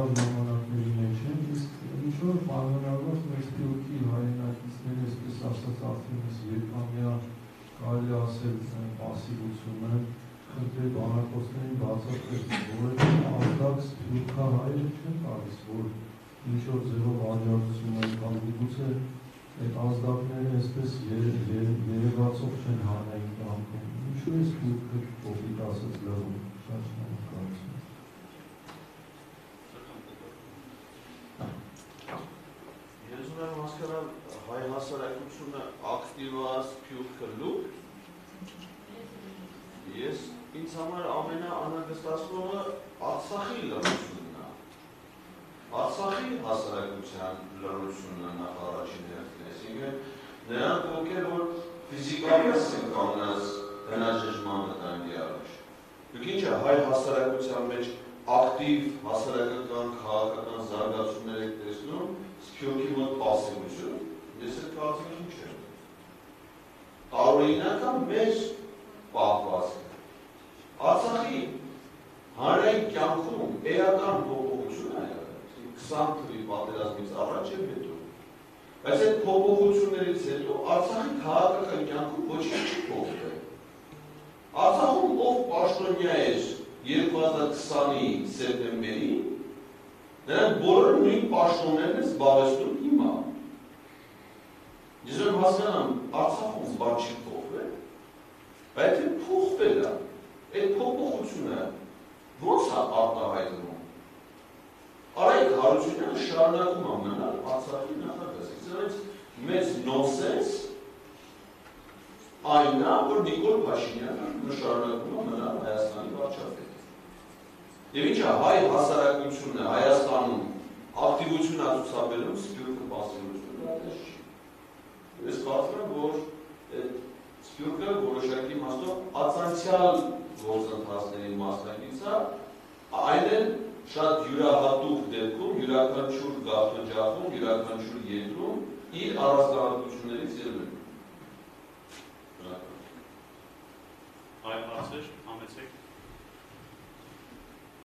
ժամանակների մեջ են, իսկ ինչ-որ մանրամասն մեծ փիլոթի հայրենակիցների, այսպես ասած, արդենից երկամյա կարելի ասել պասիվությունը, խնդրի բանակոցներին բացատրել, որովհետև ազդակս փիլոթահայերը չեն տալիս, որ ինչ-որ ձևով աջակցություն կամ գուցե այդ ազդակները այսպես երևացող չեն հանրային կյանքում։ Ինչու է սպուտքը կոպիտ ասած լռում, շատ շնորհակալություն։ Ես ուզում եմ հասկանալ հայ հասարակությունը ակտիվաց փյութքը լուր։ Ես ինձ համար ամենաանհանգստացնողը Արցախի լռությունն է։ Արցախի հասարակության լռությունն է նախ առաջին հերթին, այսինքն նրանք ովքեր որ ֆիզիկապես են կանգնած հնաժժման վտանգի առաջ։ Դուք ինչ է հայ հասարակության մեջ ակտիվ հասարակական քաղաքական զարգացումներ եք տեսնում, սփյուռքի մոտ պասիվություն, ես այդ կարծիքին չեմ։ Տարօրինական մեր պահվածքը։ Արցախի հանրային կյանքում էական փոփոխություն է եղել, 20 թվականի պատերազմից առաջ եւ հետո։ Բայց այդ փոփոխություններից հետո Արցախի քաղաքական կյանքում ոչինչ չի փոխվել։ Արցախում ով պաշտոնյա էր 2020-ի սեպտեմբերին, նրանք բոլորը նույն պաշտոններն են զբաղեցնում հիմա։ Ես եմ հասկանամ, Արցախում բան չի փոխվել, բայց այդ փոխվել է, այդ փոփոխությունը ո՞նց է արտահայտվում։ Արայք Հարությունյանը շարունակում է մնալ Արցախի նախագահ։ Սրանից մեծ նոնսենս այն է, որ Նիկոլ Փաշինյանը շարունակում է մնալ Հայաստանի վարչապետ։ Եվ ինչ է հայ հասարակությունը Հայաստանում ակտիվություն է ցուցաբերում սփյուռքը պասիվությունը, այդպես չի։ Ես կարծում եմ, որ սփյուռքը որոշակի իմաստով ածանցյալ գործընթացների մասնակից է, այն էլ շատ յուրահատուկ դեպքում, յուրաքանչյուր գաղտնիջախում, յուրաքանչյուր երկրում իր առանձնահատկությունների